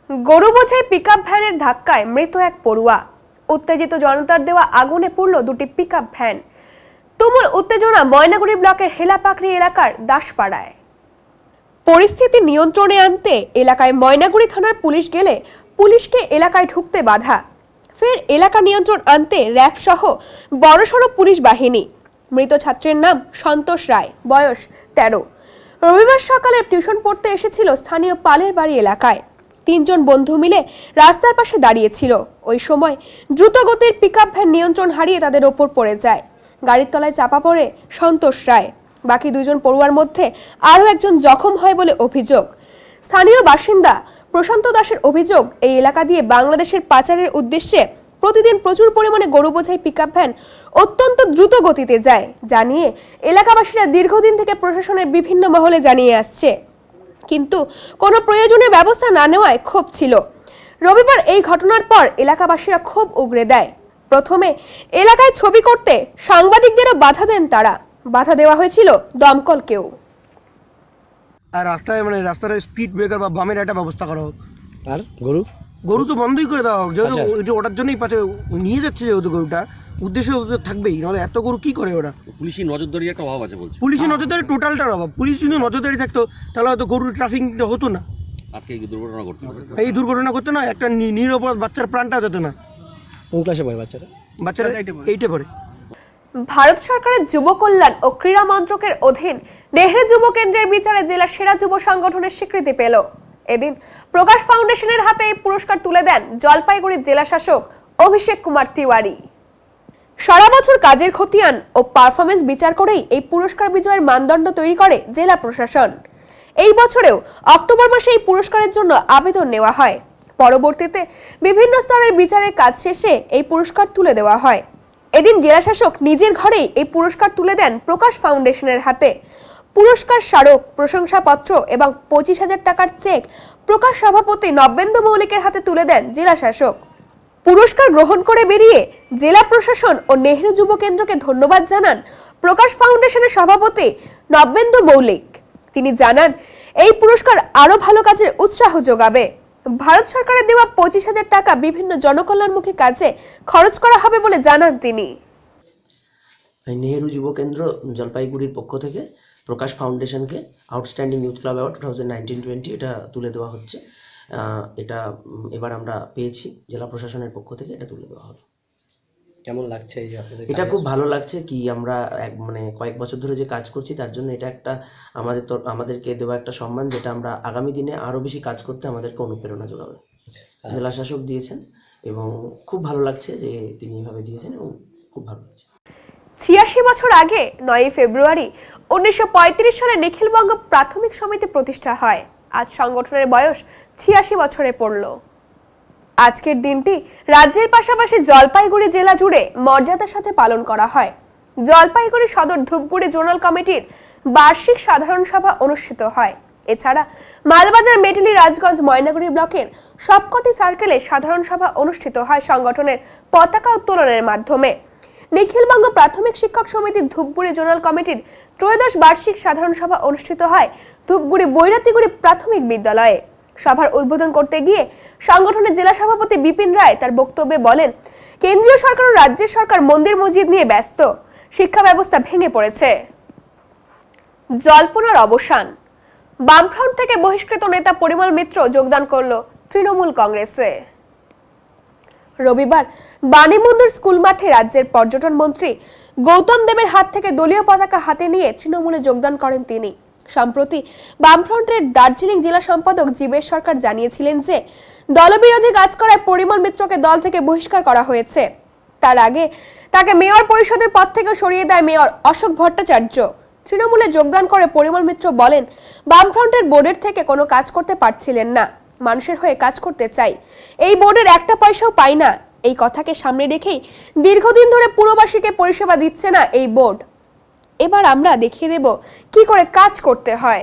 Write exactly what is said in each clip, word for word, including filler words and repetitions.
গরু বোঝাই পিকআপ ভ্যানের ধাক্কায় মৃত এক পড়ুয়া। উত্তেজিত জনতার দেওয়া আগুনে পুড়ল দুটি পিকআপ ভ্যান। তুমুল উত্তেজনা ময়নাগুড়ি ব্লকের হেলাপাকড়ি এলাকার দাসপাড়ায়। পরিস্থিতি নিয়ন্ত্রণে আনতে এলাকায় ময়নাগুড়ি থানার পুলিশ গেলে পুলিশকে এলাকায় ঢুকতে বাধা। ফের এলাকা নিয়ন্ত্রণ আনতে র্যাব সহ বড়সড় পুলিশ বাহিনী। মৃত ছাত্রের নাম সন্তোষ রায়, বয়স তেরো। রবিবার সকালে টিউশন পড়তে এসেছিল স্থানীয় পালের বাড়ি এলাকায়। তিনজন বন্ধু মিলে রাস্তার পাশে দাঁড়িয়েছিল। ওই সময় দ্রুতগতির পিকআপ ভ্যান নিয়ন্ত্রণ হারিয়ে তাদের ওপর পড়ে যায়। গাড়ির তলায় চাপা পড়ে সন্তোষ রায়। বাকি দুজন পড়ুয়ার মধ্যে আরও একজন জখম হয় বলে অভিযোগ। স্থানীয় বাসিন্দা প্রশান্ত দাসের অভিযোগ, এই এলাকা দিয়ে বাংলাদেশের পাচারের উদ্দেশ্যে প্রতিদিন প্রচুর পরিমাণে গরু বোঝাই পিকআপ ভ্যান অত্যন্ত দ্রুত গতিতে যায়, যা নিয়ে এলাকাবাসীরা দীর্ঘদিন থেকে প্রশাসনের বিভিন্ন মহলে জানিয়ে আসছে, কিন্তু কোনো প্রয়োজনীয় ব্যবস্থা না নেওয়ায় ক্ষোভ ছিল। রবিবার এই ঘটনার পর এলাকাবাসীরা ক্ষোভ উগরে দেয়। প্রথমে এলাকায় ছবি করতে সাংবাদিকদেরও বাধা দেন তারা। বাধা দেওয়া হয়েছিল দমকলকেও। আর রাস্তায় মানে রাস্তার স্পিড ব্রেকার বা বামের একটা ব্যবস্থা করা হোক। আর গরু গরু তো বন্ধই করে দেওয়া হোক, যেহেতু এটা ওটার জন্যই পাশে নিয়ে যাচ্ছে, যেহেতু গরুটা উদ্দেশ্য থাকবেই, নাহলে এত গরু কি করে ওরা। পুলিশি নজরদারির একটা অভাব আছে বলছে। পুলিশি নজরদারি টোটালটার অভাব। পুলিশ যদি নজরদারি থাকতো তাহলে হয়তো গরুর ট্রাফিক হতো না, আজকে এই দুর্ঘটনা ঘটতো এই দুর্ঘটনা করতো না, একটা নিরপরাধ বাচ্চার প্রাণটা যেত না। কোন ক্লাসে পড়ে বাচ্চারা? বাচ্চারা এইটে পড়ে। ভারত সরকারের যুব কল্যাণ ও ক্রীড়া মন্ত্রকের অধীন নেহরু যুব কেন্দ্রের বিচারে জেলা সেরা যুব সংগঠনের স্বীকৃতি পেল। এদিন প্রকাশ ফাউন্ডেশনের হাতে এই পুরস্কার তুলে দেন জলপাইগুড়ির জেলা শাসক অভিষেক কুমার তিওয়ারি। সারা বছর কাজের খতিয়ান ও পারফরমেন্স বিচার করেই এই পুরস্কার বিজয়ের মানদণ্ড তৈরি করে জেলা প্রশাসন। এই বছরেও অক্টোবর মাসে এই পুরস্কারের জন্য আবেদন নেওয়া হয়। পরবর্তীতে বিভিন্ন স্তরের বিচারের কাজ শেষে এই পুরস্কার তুলে দেওয়া হয়। এদিন জেলা শাসক নিজের ঘরেই এই পুরস্কার তুলে দেন প্রকাশ ফাউন্ডেশনের হাতে। পুরস্কার স্মারক, প্রশংসাপত্র এবং পঁচিশ হাজার টাকার চেক প্রকাশ সভাপতি নবেন্দু মৌলিকের হাতে তুলে দেন জেলা শাসক। পুরস্কার গ্রহণ করে বেরিয়ে জেলা প্রশাসন ও নেহরু যুব কেন্দ্রকে ধন্যবাদ জানান প্রকাশ ফাউন্ডেশনের সভাপতি নবেন্দু মৌলিক। তিনি জানান, এই পুরস্কার আরো ভালো কাজের উৎসাহ যোগাবে। ভারত সরকারের দেওয়া পঁচিশ হাজার টাকা বিভিন্ন জনকল্যাণমুখী কাজে খরচ করা হবে বলে জানান তিনি। নেহেরু যুব কেন্দ্র জলপাইগুড়ির পক্ষ থেকে প্রকাশ ফাউন্ডেশনকে outstanding youth club award two thousand nineteen twenty এটা তুলে দেওয়া হচ্ছে। এটা এবার আমরা পেয়েছি, জেলা প্রশাসনের পক্ষ থেকে এটা তুলে দেওয়া হবে। কেমন লাগছে এই আপনাদের? এটা খুব ভালো লাগছে। কি আমরা এক মানে কয়েক বছর ধরে যে কাজ করছি তার জন্য এটা একটা আমাদের তো আমাদেরকে দেওয়া একটা সম্মান, যেটা আমরা আগামী দিনে আরও বেশি কাজ করতে আমাদেরকে অনুপ্রেরণা যোগাবে। জেলা শাসক দিয়েছেন এবং খুব ভালো লাগছে যে তিনি এভাবে দিয়েছেন এবং খুব ভালো লাগছে। ছিয়াশি বছর আগে নয়ই ফেব্রুয়ারি উনিশশো পঁয়ত্রিশ সালে নিখিলবঙ্গ প্রাথমিক সমিতি প্রতিষ্ঠা হয়। আজ সংগঠনের বয়স ছিয়াশি বছরে পড়ল। আজকের দিনটি রাজ্যের পাশাপাশি জলপাইগুড়ি জেলা জুড়ে মর্যাদার সাথে পালন করা হয়। জলপাইগুড়ি সদর ধূপগুড়ি জোনাল কমিটির বার্ষিক সাধারণ সভা অনুষ্ঠিত হয়। এছাড়া মালবাজার, মেটেলি, রাজগঞ্জ, ময়নাগুড়ি ব্লকের সবকটি সার্কেলে সাধারণ সভা অনুষ্ঠিত হয় সংগঠনের পতাকা উত্তোলনের মাধ্যমে। নিখিলবঙ্গ প্রাথমিক শিক্ষক সমিতির ধূপগুড়ি জোনাল কমিটির ত্রয়োদশ বার্ষিক সাধারণ সভা অনুষ্ঠিত হয় ধূপগুড়ি বৈরাতিগুড়ি প্রাথমিক বিদ্যালয়ে। সভার উদ্বোধন করতে গিয়ে সংগঠনের জেলা সভাপতি বিপিন রায় তার বক্তব্যে বলেন, কেন্দ্রীয় সরকার ও রাজ্যের সরকার মন্দির মসজিদ নিয়ে ব্যস্ত, শিক্ষা ব্যবস্থা ভেঙে পড়েছে। জল্পনার অবসান। বামফ্রন্ট থেকে বহিষ্কৃত নেতা পরিমল মিত্র যোগদান করল তৃণমূল কংগ্রেসে। রবিবার বাণীবন্দর স্কুল মাঠে রাজ্যের পর্যটন মন্ত্রী গৌতম দেবের হাত থেকে দলীয় পতাকা হাতে নিয়ে তৃণমূলে যোগদান করেন তিনি। সম্প্রতি বামফ্রন্টের দার্জিলিং জেলা সম্পাদক জীবেশ সরকার জানিয়েছিলেন যে দলবিরোধী কাজ করায় পরিমল মিত্রকে দল থেকে বহিষ্কার করা হয়েছে। তার আগে তাকে মেয়র পরিষদের পদ থেকে সরিয়ে দেয় মেয়র অশোক ভট্টাচার্য। তৃণমূলে যোগদান করে পরিমল মিত্র বলেন, বামফ্রন্টের বোর্ডের থেকে কোনো কাজ করতে পারছিলেন না, মানুষের হয়ে কাজ করতে চাই, এই বোর্ডের একটা পয়সাও পাই না। এই কথাকে সামনে রেখেই দীর্ঘদিন ধরে পুরবাসীকে পরিষেবা দিচ্ছে না এই বোর্ড। এবার আমরা দেখিয়ে দেব কি করে কাজ করতে হয়।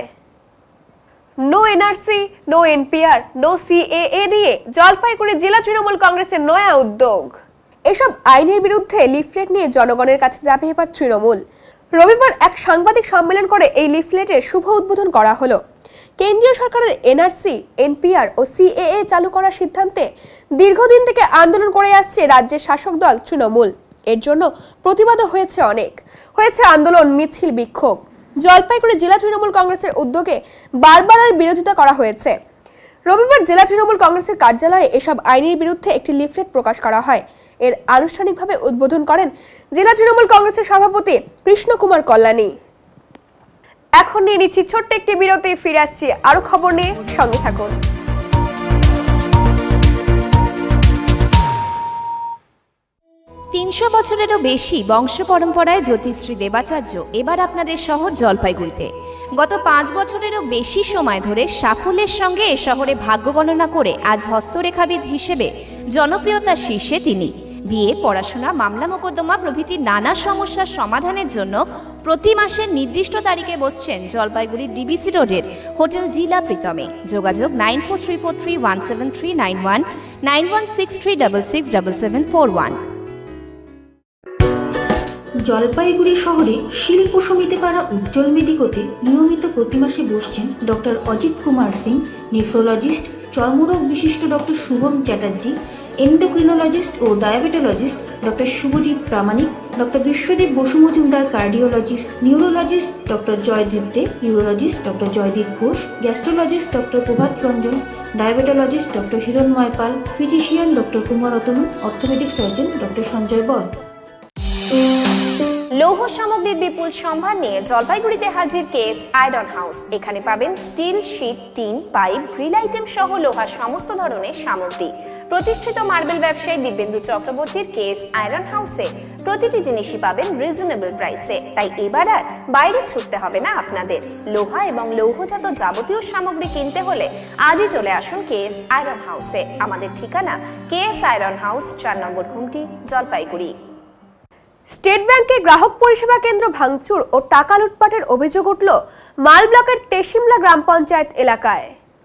No NRC, no NPR, no CAA দিয়ে জলপাইগুড়ি জেলা তৃণমূল কংগ্রেসের নয়া উদ্যোগ। এসব আইনের বিরুদ্ধে লিফলেট নিয়ে জনগণের কাছে যাবে এবার তৃণমূল। রবিবার এক সাংবাদিক সম্মেলন করে এই লিফলেটের শুভ উদ্বোধন করা হলো। কেন্দ্রীয় সরকারের এনআরসি, এনপিআর ও সিএএ চালু করার সিদ্ধান্তে দীর্ঘদিন থেকে আন্দোলন করে আসছে রাজ্যের শাসক দল তৃণমূল। এর জন্য প্রতিবাদও হয়েছে অনেক, হয়েছে আন্দোলন, মিছিল, বিক্ষোভ। জলপাইগুড়ি জেলা তৃণমূল কংগ্রেসের উদ্যোগে বারবার আর বিরোধিতা করা হয়েছে। রবিবার জেলা তৃণমূল কংগ্রেসের কার্যালয়ে এসব আইনের বিরুদ্ধে একটি লিফলেট প্রকাশ করা হয়। এর আনুষ্ঠানিকভাবে উদ্বোধন করেন জেলা তৃণমূল কংগ্রেসের সভাপতি কৃষ্ণ কুমার কল্যাণী। এখন নিয়ে নিচ্ছি ছোট্ট একটি বিরতি, ফিরে আসছি আরো খবর নিয়ে, সঙ্গে থাকুন। তিনশো বছরেরও বেশি বংশ পরম্পরায় জ্যোতিশ্রী দেবাচার্য এবার আপনাদের শহর জলপাইগুড়িতে। গত পাঁচ বছরেরও বেশি সময় ধরে সাফল্যের সঙ্গে এ শহরে ভাগ্য গণনা করে আজ হস্তরেখাবিদ হিসেবে জনপ্রিয়তার শীর্ষে তিনি। বিয়ে, পড়াশোনা, মামলা মোকদ্দমা প্রভৃতি নানা সমস্যার সমাধানের জন্য প্রতি মাসের নির্দিষ্ট তারিখে বসছেন জলপাইগুড়ি ডিবিসি রোডের হোটেল ডিলা প্রীতমে। যোগাযোগ nine four three four three one seven three nine one nine one six three double six double seven four one. Jalpaiguri শহরে শিল্প সমিতি পাড়া উজ্জ্বল মেডিকোতে নিয়মিত প্রতি মাসে বসছেন ডক্টর অজিত কুমার সিং, নেফ্রোলজিস্ট, চর্মরোগ বিশিষ্ট ডক্টর শুভম চ্যাটার্জি, এন্ডোক্রিনোলজিস্ট ও diabetologist doctor Shubhadeep Pramanik, doctor Biswadeb Basu Majumdar cardiologist, neurologist doctor Joydeep De, urologist doctor Joydeep Ghosh, gastrologist doctor Prabhat Ranjan, diabetologist doctor Hiranmoy Pal, physician doctor Kumar Atanu, orthopaedic surgeon doctor Sanjay Bar. লৌহ সামগ্রীর বিপুল সম্ভার নিয়ে জলপাইগুড়িতে হাজির কেএস আয়রন হাউস। এখানে পাবেন steel, sheet, tin, pipe, grill item সহ লোহার সমস্ত ধরনের সামগ্রী। প্রতিষ্ঠিত মার্বেল ব্যবসায়ী দিব্যেন্দু চক্রবর্তীর কেএস আয়রন হাউসে প্রতিটি জিনিসই পাবেন রিজনেবল প্রাইসে। তাই এবার আর বাইরে ছুটতে হবে না আপনাদের। লোহা এবং লৌহজাত যাবতীয় সামগ্রী কিনতে হলে আজই চলে আসুন কেএস আয়রন হাউসে। আমাদের ঠিকানা কেএস আয়রন হাউস, চার নম্বর ঘুমটি, জলপাইগুড়ি। স্টেট ব্যাংকে গ্রাহক পরিষেবা কেন্দ্র ভাঙচুর ও টাকা লুটপাটের অভিযোগ উঠল মাল ব্লকের তেশিমলা গ্রাম পঞ্চায়েত এলাকায়।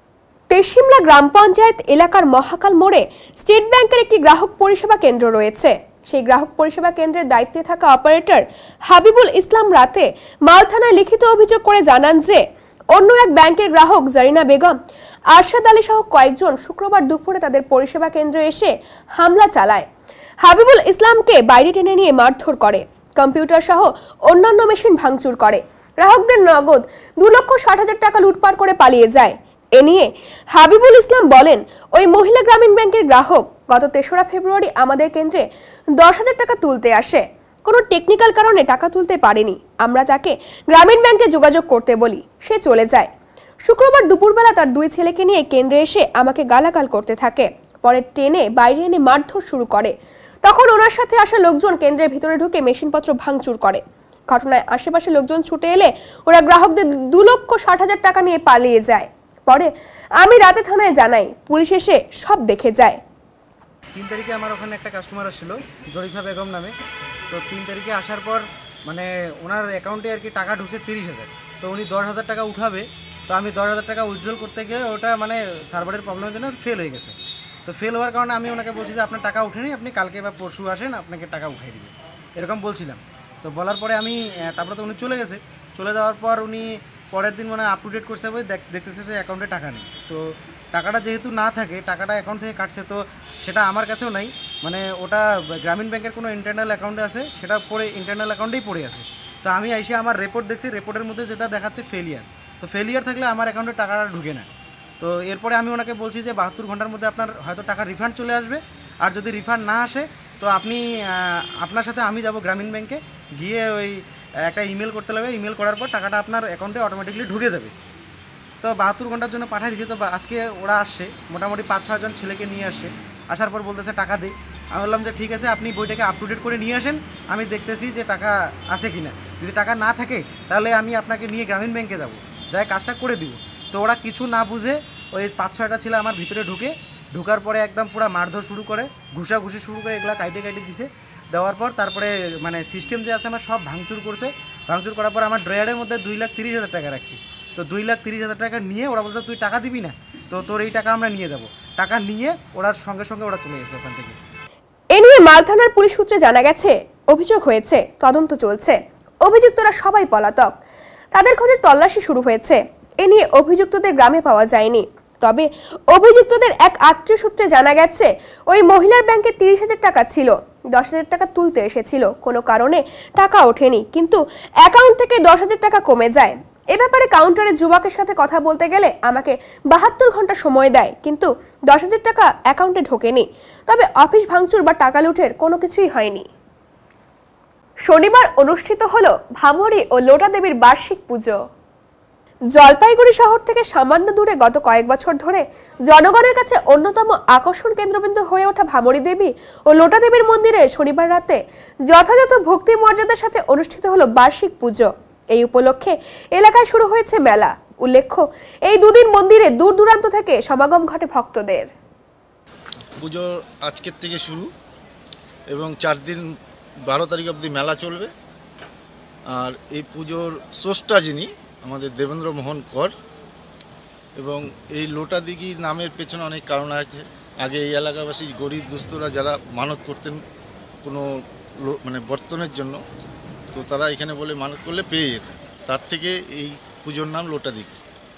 তেশিমলা গ্রাম পঞ্চায়েত এলাকার মহাকাল মোড়ে স্টেট ব্যাংকের একটি গ্রাহক পরিষেবা কেন্দ্র রয়েছে। সেই গ্রাহক পরিষেবা কেন্দ্রের দায়িত্বে থাকা অপারেটর হাবিবুল ইসলাম রাতে মাল থানায় লিখিত অভিযোগ করে জানান যে অন্য এক ব্যাংকের গ্রাহক জারিনা বেগম, আরশাদ আলী সহ কয়েকজন শুক্রবার দুপুরে তাদের পরিষেবা কেন্দ্রে এসে হামলা চালায়। হাবিবুল ইসলামকে বাইরে টেনে নিয়ে মারধর করে, কম্পিউটার সহ অন্যান্য মেশিন ভাঙচুর করে, গ্রাহকদের নগদ দু লক্ষ ষাট হাজার টাকা লুটপাট করে পালিয়ে যায়। এ নিয়ে হাবিবুল ইসলাম বলেন, ওই মহিলা গ্রামীণ ব্যাংকের গ্রাহক গত তেসরা ফেব্রুয়ারি আমাদের কেন্দ্রে দশ হাজার টাকা তুলতে আসে। কোনো টেকনিক্যাল কারণে টাকা তুলতে পারেনি। আমরা তাকে গ্রামীণ ব্যাংকে যোগাযোগ করতে বলি, সে চলে যায়। শুক্রবার দুপুরবেলা তার দুই ছেলেকে নিয়ে কেন্দ্রে এসে আমাকে গালাগাল করতে থাকে, পরে টেনে বাইরে এনে মারধর শুরু করে। তখন ওনার সাথে আসা লোকজন কেন্দ্রের ভিতরে ঢুকে মেশিনপত্র ভাঙচুর করে। ঘটনায় আশেপাশে লোকজন ছুটে এলে ওরা গ্রাহকদের দু লক্ষ ষাট হাজার টাকা নিয়ে পালিয়ে যায়। পরে আমি রাতে থানায় জানাই, পুলিশ এসে সব দেখে যায়। তিন তারিখে আমার ওখানে একটা কাস্টমার আসছিল জরিফা বেগম নামে। তো তিন তারিখে আসার পর মানে ওনার অ্যাকাউন্টে আর কি টাকা ঢুকছে তিরিশ হাজার। তো উনি দশ হাজার টাকা উঠাবে, তো আমি দশ হাজার টাকা উইথড্রল করতে গিয়ে ওটা মানে সার্ভারের প্রবলেমের জন্য ফেল হয়ে গেছে। তো ফেল হওয়ার কারণে আমি ওনাকে বলছি যে আপনার টাকা উঠেনি, আপনি কালকে বা পরশু আসেন, আপনাকে টাকা উঠাই দিবে, এরকম বলছিলাম। তো বলার পরে আমি তারপরে তো উনি চলে গেছে। চলে যাওয়ার পর উনি পরের দিন মানে আপ টু ডেট করছে বলে দেখতেছে যে অ্যাকাউন্টে টাকা নেই। তো টাকাটা যেহেতু না থাকে, টাকাটা অ্যাকাউন্ট থেকে কাটছে, তো সেটা আমার কাছেও নাই, মানে ওটা গ্রামীণ ব্যাংকের কোনো ইন্টারনাল অ্যাকাউন্টে আছে, সেটা পড়ে ইন্টারনাল অ্যাকাউন্টেই পড়ে আছে। তো আমি এসে আমার রিপোর্ট দেখছি, রিপোর্টের মধ্যে যেটা দেখাচ্ছে ফেলিয়ার। তো ফেলিয়ার থাকলে আমার অ্যাকাউন্টে টাকাটা ঢুকে না। তো এরপরে আমি ওনাকে বলছি যে বাহাত্তর ঘন্টার মধ্যে আপনার হয়তো টাকা রিফান্ড চলে আসবে, আর যদি রিফান্ড না আসে তো আপনি আপনার সাথে আমি যাব গ্রামীণ ব্যাংকে, গিয়ে ওই একটা ইমেল করতে লাগবে, ইমেল করার পর টাকাটা আপনার অ্যাকাউন্টে অটোমেটিকলি ঢুকে যাবে। তো বাহাত্তর ঘন্টার জন্য পাঠিয়ে দিয়েছি। তো আজকে ওরা আসছে, মোটামুটি পাঁচ ছয়জন ছেলেকে নিয়ে আসছে। আসার পর বলতেছে টাকা দেই। আমি বললাম যে ঠিক আছে, আপনি বইটাকে আপ টু ডেট করে নিয়ে আসেন, আমি দেখতেছি যে টাকা আছে কি না। যদি টাকা না থাকে তাহলে আমি আপনাকে নিয়ে গ্রামীণ ব্যাংকে যাব, যাই কাজটা করে দিব। তো ওরা কিছু না বুঝে ওই পাঁচ ছয়টা ছেলে আমার ভিতরে ঢুকে, ঢুকার পরে একদম পুরো মারধর শুরু করে, ঘুষাঘুষি শুরু করে, এগুলা কাইটে কাইটে দিছে। দেওয়ার পর তারপরে মানে সিস্টেম যে আছে আমার সব ভাঙচুর করছে। ভাঙচুর করার পর আমার ড্রয়ারের মধ্যে দুই লাখ তিরিশ হাজার টাকা রাখছি। তো দুই লাখ তিরিশ হাজার টাকা নিয়ে ওরা বলছে তুই টাকা দিবি না, তো তোর এই টাকা আমরা নিয়ে যাব। টাকা নিয়ে ওরা সঙ্গে সঙ্গে ওরা চলে গেছে ওখান থেকে। এ নিয়ে মাল থানার পুলিশ সূত্রে জানা গেছে, অভিযোগ হয়েছে, তদন্ত চলছে। অভিযুক্তরা সবাই পলাতক, তাদের খোঁজে তল্লাশি শুরু হয়েছে। এ নিয়ে অভিযুক্তদের গ্রামে পাওয়া যায়নি। তবে অভিযুক্তদের এক আত্মীয় সূত্রে জানা গেছে ওই মহিলার ব্যাংকে তিরিশ হাজার টাকা ছিল, দশ হাজার টাকা তুলতে এসেছিল, কোনো কারণে টাকা ওঠেনি, কিন্তু অ্যাকাউন্ট থেকে দশ হাজার টাকা কমে যায়। এ ব্যাপারে কাউন্টারে যুবকের সাথে কথা বলতে গেলে আমাকে বাহাত্তর ঘন্টা সময় দেয়, কিন্তু দশ হাজার টাকা অ্যাকাউন্টে ঢোকেনি। তবে অফিস ভাঙচুর বা টাকা লুটের কোনো কিছুই হয়নি। শনিবার অনুষ্ঠিত হলো ভামুড়ি ও লোটা দেবীর বার্ষিক পুজো। জলপাইগুড়ি শহর থেকে সামান্য দূরে গত কয়েক বছর ধরে জনগণের কাছে অন্যতম আকর্ষণ কেন্দ্রবিন্দু হয়ে ওঠা ভামুড়ি দেবী ও লোটা দেবীর মন্দিরে শনিবার রাতে যথাযথ ভক্তি মর্যাদার সাথে অনুষ্ঠিত হলো বার্ষিক পুজো। এই উপলক্ষে এলাকায় শুরু হয়েছে মেলা। উল্লেখ্য, এই দুদিন মন্দিরে দূর দূরান্ত থেকে সমাগম ঘটে ভক্তদের। পুজো আজকের থেকে শুরু এবং চার দিন বারো তারিখ অবধি মেলা চলবে। আর এই পুজোর স্রষ্টা যিনি আমাদের দেবেন্দ্র মোহন কর, এবং এই লোটা দিঘি নামের পেছনে অনেক কারণ আছে। আগে এই এলাকাবাসী গরিব দুস্থরা যারা মানত করতেন কোনো মানে বর্তনের জন্য, তো তারা এখানে বলে মানত করলে পেয়ে যেতেন, তার থেকে এই পুজোর নাম লোটা দিঘি।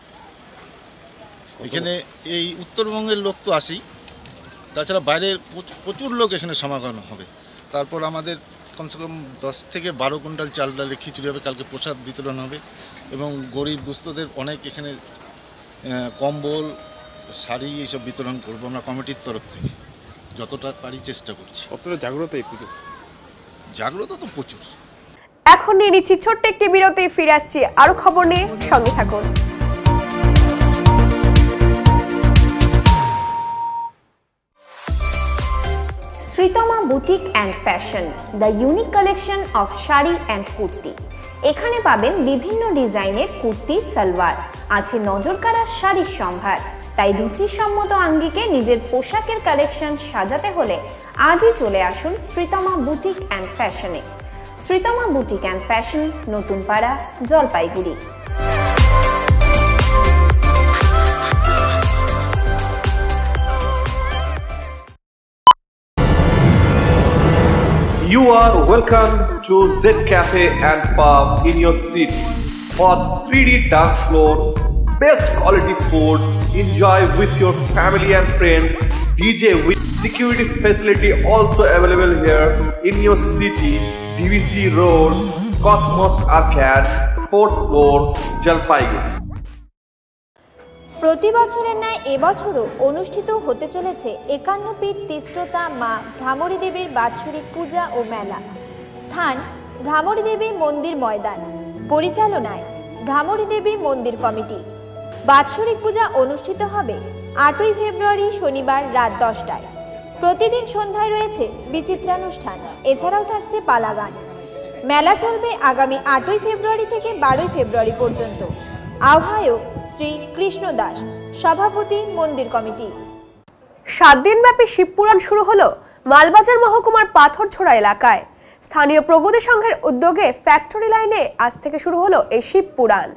এখানে এই উত্তরবঙ্গের লোক তো আসেই, তাছাড়া বাইরের প্রচুর লোক এখানে সমাগম হবে। তারপর আমাদের কমসে কম দশ থেকে বারো কুইন্টাল চাল ডালে খিচুড়ি হবে, কালকে প্রসাদ বিতরণ হবে, এবং গরিব দুস্থদের অনেক এখানে কম্বল শাড়ি এইসব বিতরণ করবো আমরা কমিটির তরফ থেকে, যতটা পারি চেষ্টা করছি। কতটা জাগ্রত এই পুজো? জাগ্রত তো প্রচুর। এখন নিয়ে নিচ্ছি ছোট্ট একটি বিরতি, ফিরে আসছি আরো খবর নিয়ে, সঙ্গে থাকুন। Sreetama boutique and fashion, the unique collection of sari and kurti. এখানে পাবেন বিভিন্ন ডিজাইনের কুর্তি, সালোয়ার, আছে নজর কাড়া শাড়ির সম্ভার। তাই রুচিসম্মত আঙ্গিকে নিজের পোশাকের কালেকশন সাজাতে হলে আজই চলে আসুন শ্রীতমা বুটিক অ্যান্ড ফ্যাশনে। শ্রীতমা বুটিক অ্যান্ড ফ্যাশন, নতুন পাড়া, Jalpaiguri. You are welcome to Z Cafe and Pub in your city for three D dance floor, best quality food, enjoy with your family and friends, D J with security facility also available here in your city, D V C Road, Cosmos Arcade, fourth floor, Jalpaiguri. প্রতি বছরের ন্যায় এবছরও অনুষ্ঠিত হতে চলেছে একান্ন পীঠ তিস্রতা মা ভ্রামরী দেবীর বাৎসরিক পূজা ও মেলা। স্থান ভ্রামরী দেবী মন্দির ময়দান। পরিচালনায় ভ্রামরী দেবী মন্দির কমিটি। বাৎসরিক পূজা অনুষ্ঠিত হবে আটই ফেব্রুয়ারি শনিবার রাত দশটায়। প্রতিদিন সন্ধ্যায় রয়েছে বিচিত্রানুষ্ঠান, এছাড়াও থাকছে পালাগান। মেলা চলবে আগামী আটই ফেব্রুয়ারি থেকে বারোই ফেব্রুয়ারি পর্যন্ত। আহ্বায়ক শ্রী কৃষ্ণ দাস, সভাপতি মন্দির কমিটি। সাত দিনব্যাপী শিবপুরাণ শুরু হলো মালবাজার মহকুমার পাথরছোড়া এলাকায়। স্থানীয় প্রগতি সংঘের উদ্যোগে ফ্যাক্টরি লাইনে আজ থেকে শুরু হলো এই শিবপুরাণ।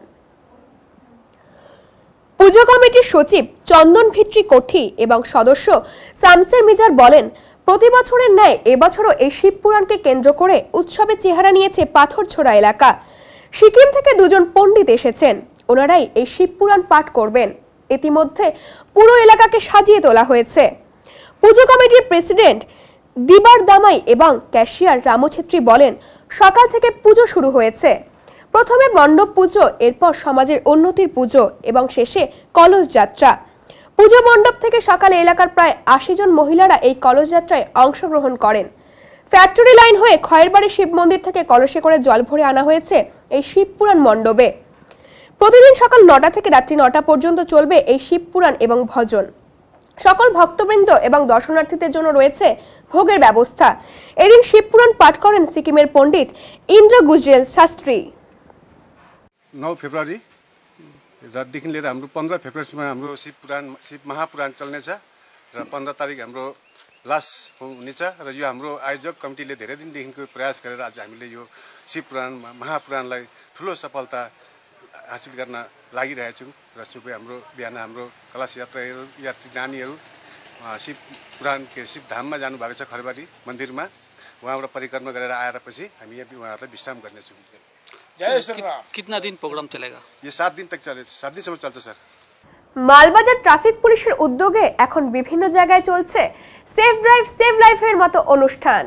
পুজো কমিটির সচিব চন্দন ভিত্রি কোঠি এবং সদস্য শামসের মিজার বলেন, প্রতি বছরের ন্যায় এবছরও এই শিবপুরাণকে কেন্দ্র করে উৎসবের চেহারা নিয়েছে পাথরছোড়া এলাকা। সিকিম থেকে দুজন পণ্ডিত এসেছেন, ওনারাই এই শিবপুরাণ পাঠ করবেন। ইতিমধ্যে পুরো এলাকাকে সাজিয়ে তোলা হয়েছে। পুজো কমিটির প্রেসিডেন্ট দিবার দামাই এবং ক্যাশিয়ার রামছেত্রী বলেন, সকাল থেকে পুজো শুরু হয়েছে। প্রথমে মণ্ডপ পুজো, এরপর সমাজের উন্নতির পুজো এবং শেষে কলস যাত্রা। পুজো মণ্ডপ থেকে সকালে এলাকার প্রায় আশি জন মহিলারা এই কলস যাত্রায় অংশগ্রহণ করেন। ফ্যাক্টরি লাইন হয়ে খয়েরবাড়ি শিব মন্দির থেকে কলসে করে জল ভরে আনা হয়েছে এই শিবপুরাণ মণ্ডপে। প্রতিদিন সকাল নটা থেকে রাত্রি নটা পর্যন্ত চলবে এই শিবপুরাণ এবং ভজন। সকল ভক্তবৃন্দ এবং দর্শনার্থীদের জন্য রয়েছে ভোগের ব্যবস্থা। এদিন শিবপুরাণ পাঠ করেন সিকিমের পণ্ডিত इन्द्र गुजरेल शास्त्री। नौ फेब्रुअरी रातदेखि लिएर हाम्रो पन्ध्र फेब्रुअरीसम्म हाम्रो शिव पुराण शिव महापुराण चल्नेछ र पन्ध्र तारिक हाम्रो लास्ट हुनेछ र यो हाम्रो आयोजक कमिटीले धेरै दिनदेखिको प्रयास गरेर आज हामीले यो शिव पुराण महापुराणलाई ठुलो सफलता हासिल गर्न लागिरहेछौँ र सुबह हाम्रो बिहान हाम्रो कलश यात्राहरू यात्री नानीहरू शिव पुराण के शिव धाममा जानुभएको छ खरबारी मन्दिरमा, उहाँबाट परिक्रमा गरेर आएर पछि हामी यहाँ उहाँहरूलाई विश्राम गर्नेछौँ। जय श्री राम। कितना दिन प्रोग्राम चलेगा? ये सात दिन तक चले, सात दिन समय चलते सर। মালবাজার ট্রাফিক পুলিশের উদ্যোগে এখন বিভিন্ন জায়গায় চলছে সেফ ড্রাইভ সেভ লাইফের মতো অনুষ্ঠান।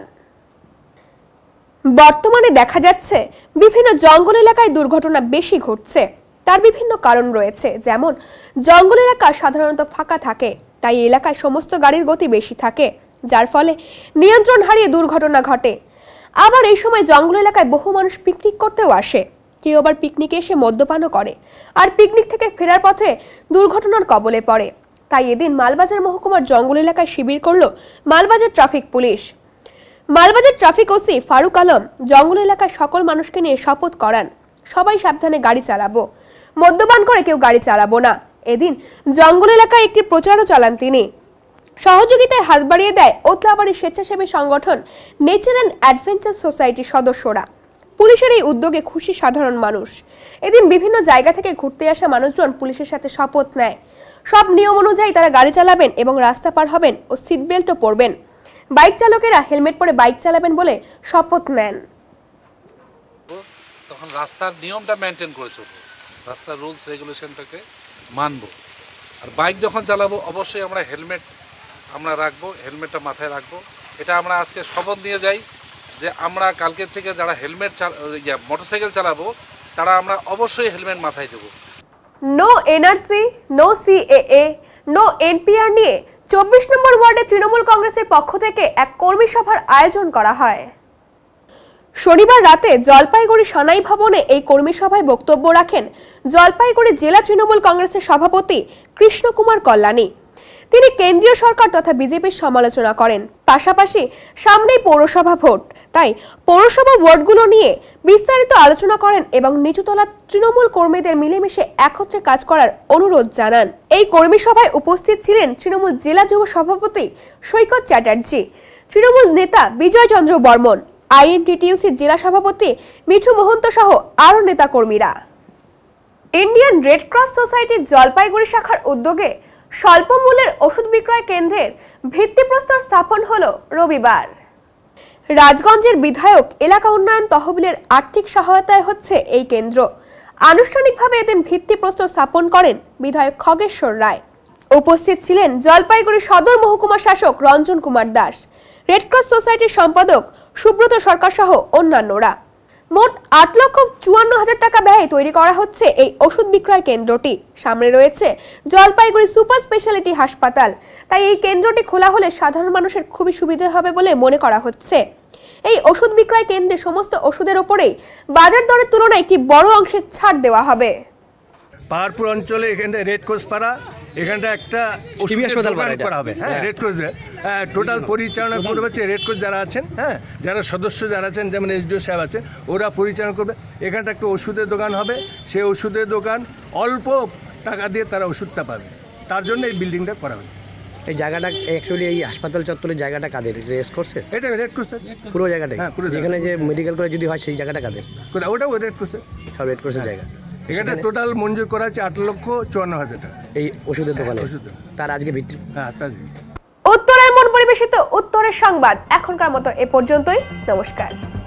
বর্তমানে দেখা যাচ্ছে বিভিন্ন জঙ্গল এলাকায় দুর্ঘটনা বেশি ঘটছে। তার বিভিন্ন কারণ রয়েছে, যেমন জঙ্গল এলাকা সাধারণত ফাঁকা থাকে, তাই এলাকায় সমস্ত গাড়ির গতি বেশি থাকে, যার ফলে নিয়ন্ত্রণ হারিয়ে দুর্ঘটনা ঘটে। আবার এই সময় জঙ্গল এলাকায় বহু মানুষ পিকনিক করতেও আসে, কেউ আবার পিকনিকে এসে মদ্যপানও করে, আর পিকনিক থেকে ফেরার পথে দুর্ঘটনার কবলে পড়ে। তাই এদিন মালবাজার মহকুমার জঙ্গল এলাকায় শিবির করল Malbazar traffic police. Malbazar traffic OC Farooq Alam জঙ্গল এলাকার সকল মানুষকে নিয়ে শপথ করান, সবাই সাবধানে গাড়ি চালাবো, মদ্যপান করে কেউ গাড়ি চালাবো না। এদিন জঙ্গল এলাকায় একটি প্রচারও চালান তিনি। সহযোগিতায় হাত বাড়িয়ে দেয় ওতলাবাড়ি স্বেচ্ছাসেবী সংগঠন নেচার অ্যান্ড অ্যাডভেঞ্চার সোসাইটির সদস্যরা। পুলিশের এই উদ্যোগে খুশি সাধারণ মানুষ। এদিন বিভিন্ন জায়গা থেকে ঘুরতে আসা মানুষজন পুলিশের সাথে শপথ নেয়, সব নিয়ম অনুযায়ী তারা গাড়ি চালাবেন এবং রাস্তা পার হবেন ও সিট বেল্টও পরবেন। বাইক চালকেরা হেলমেট পরে বাইক চালাবেন বলে শপথ নেন। তখন রাস্তার নিয়মটা মেনটেন করে চলবো, রাস্তার রুলস রেগুলেশনটাকে মানবো। আর বাইক যখন চালাবো অবশ্যই আমরা হেলমেট আমরা রাখবো, হেলমেটটা মাথায় রাখবো। এটা আমরা আজকে শপথ নিয়ে যাই যে আমরা কালকের থেকে যারা হেলমেট মোটরসাইকেল চালাবো তারা আমরা অবশ্যই হেলমেট মাথায় দেবো। No NRC, no CAA, no NPR নিয়ে চব্বিশ নম্বর ওয়ার্ডে তৃণমূল কংগ্রেসের পক্ষ থেকে এক কর্মী সভার আয়োজন করা হয়। শনিবার রাতে জলপাইগুড়ি সানাই ভবনে এই কর্মী সভায় বক্তব্য রাখেন জলপাইগুড়ি জেলা তৃণমূল কংগ্রেসের সভাপতি কৃষ্ণ কুমার কল্যাণী। তিনি কেন্দ্রীয় সরকার তথা বিজেপির সমালোচনা করেন। পাশাপাশি সামনেই পৌরসভা ভোট, তাই পৌরসভা ওয়ার্ডগুলো নিয়ে বিস্তারিত আলোচনা করেন এবং নিচুতলা তৃণমূল কর্মীদের মিলেমিশে একত্রে কাজ করার অনুরোধ জানান। এই কর্মী সভায় উপস্থিত ছিলেন তৃণমূল জেলা যুব সভাপতি সৈকত চ্যাটার্জি, তৃণমূল নেতা বিজয় চন্দ্র বর্মন, আইএনটিটিইউসির জেলা সভাপতি মিঠু মহন্ত সহ আরও নেতা কর্মীরা। ইন্ডিয়ান রেড ক্রস সোসাইটির জলপাইগুড়ি শাখার উদ্যোগে স্বল্প মূল্যের ওষুধ বিক্রয় কেন্দ্রের ভিত্তিপ্রস্তর স্থাপন হলো রবিবার। রাজগঞ্জের বিধায়ক এলাকা উন্নয়ন তহবিলের আর্থিক সহায়তায় হচ্ছে এই কেন্দ্র। আনুষ্ঠানিকভাবে এদিন ভিত্তিপ্রস্তর স্থাপন করেন বিধায়ক খগেশ্বর রায়। উপস্থিত ছিলেন জলপাইগুড়ি সদর মহকুমা শাসক রঞ্জন কুমার দাস, রেড ক্রস সোসাইটির সম্পাদক সুব্রত সরকার সহ অন্যান্যরা। মোট আট লক্ষ চুয়ান্ন হাজার টাকা ব্যয়ে তৈরি করা হচ্ছে এই ওষুধ বিক্রয় কেন্দ্রটি। সামনে রয়েছে জলপাইগুড়ি সুপার স্পেশালিটি হাসপাতাল, তাই এই কেন্দ্রটি খোলা হলে সাধারণ মানুষের খুবই সুবিধা হবে বলে মনে করা হচ্ছে। এই ওষুধ বিক্রয় কেন্দ্রে সমস্ত ওষুধের ওপরেই বাজার দরের তুলনায় একটি বড় অংশের ছাড় দেওয়া হবে। পাহাড়পুর অঞ্চলে এখানটা রেড ক্রস পাড়া, এখানটা একটা হাসপাতাল করা হবে। হ্যাঁ, রেড ক্রস টোটাল পরিচালনা করবে হচ্ছে রেড ক্রস যারা আছেন, হ্যাঁ, যারা সদস্য যারা আছেন, যেমন এসডিও সাহেব আছেন, ওরা পরিচালনা করবে। এখানটা একটা ওষুধের দোকান হবে, সেই ওষুধের দোকান অল্প টাকা দিয়ে তারা ওষুধটা পাবে, তার জন্য এই বিল্ডিংটা করা হয়েছে। এই জায়গাটা অ্যাকচুয়ালি এই হাসপাতাল চত্বরের জায়গাটা কাদের রেস করছে? এটা রেড ক্রস পুরো জায়গাটাই, হ্যাঁ, পুরো যেখানে যে মেডিকেল করে যদি হয় সেই জায়গাটা কাদের? ওটাও রেড ক্রস, সব রেড ক্রসের জায়গা। এখানে টোটাল মঞ্জুর করা হচ্ছে আট লক্ষ চুয়ান্ন হাজার টাকা এই ওষুধের দোকানে। তার আজকে ভিত্তি, হ্যাঁ, তার উত্তরের মন পরিবেশিত উত্তরের সংবাদ এখনকার মতো এ পর্যন্তই। নমস্কার।